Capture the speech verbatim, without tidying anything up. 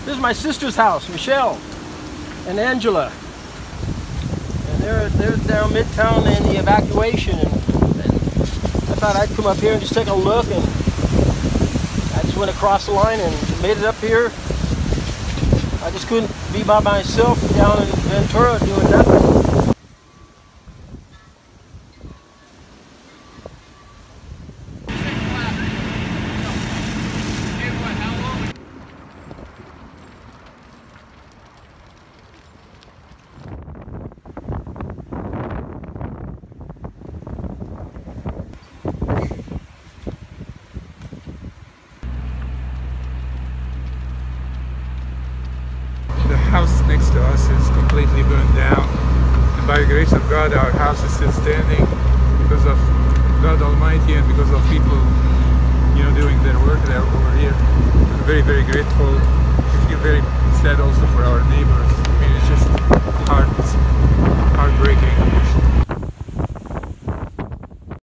This is my sister's house, Michelle and Angela. And they're, they're down Midtown in the evacuation. And, and I thought I'd come up here and just take a look. And I just went across the line and made it up here. I just couldn't be by myself down in Ventura doing nothing. The house next to us is completely burned down, and by the grace of God our house is still standing because of God Almighty and because of people, you know, doing their work there over here. I'm very, very grateful. I feel very sad also for our neighbors. I mean, it's just heart, heartbreaking.